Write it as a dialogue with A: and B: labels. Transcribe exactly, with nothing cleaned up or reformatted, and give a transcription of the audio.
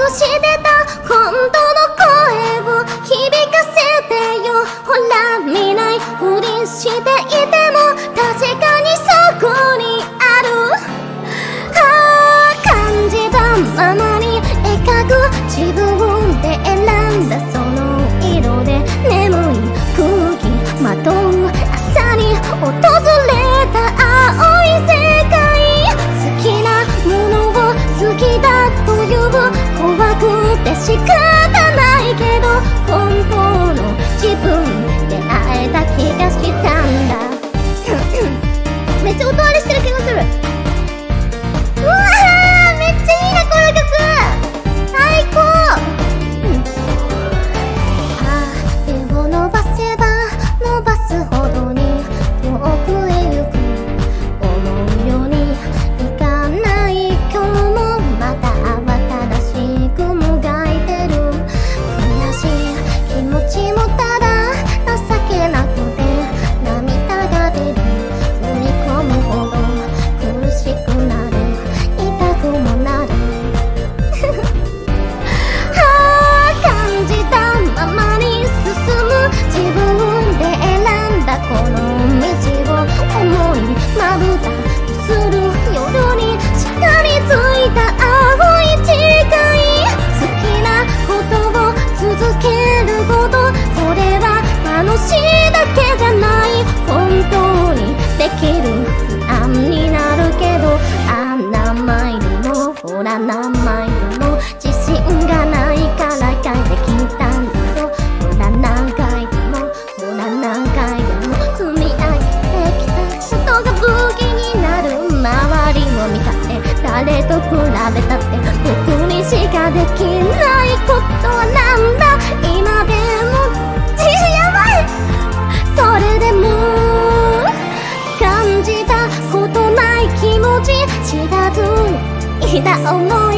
A: してた本当の声を響かせてよ。ほら見ないふりしていても確かにそこにある。ああ感じたままに描く自分で選んだその色で眠い空気まとう朝に訪れた青い世界。好きなものを好きだという怖くて仕方ないけど本当の自分で会えた気がしたんだめっちゃ音割れしてる気がする。うわーめっちゃいいなこの曲最高、うん、ああ手を伸ばせば伸ばすほどに遠くへ行く思うようにいかない今日もまた慌ただしくもがいてる。悔しい気持ちもただ情けなくて涙が出る。踏み込むほど苦しくなる痛くもなるああ感じたままに進む自分で選んだこの道を思いまぶたとする夜にしっかりついた青い誓い。好きなことを続けることそれは楽しいだけじゃない本当にできる不安になるけどあ何枚でもほら何枚でも自信がないから書いてきたんだよ。ほら何回でもほら何回でも積み上げてきたことが武器になる。周りを見たって誰と比べたって僕にしかできないことはなんだ今でもやばいそれでも感じたことない気持ち知らずにいた思い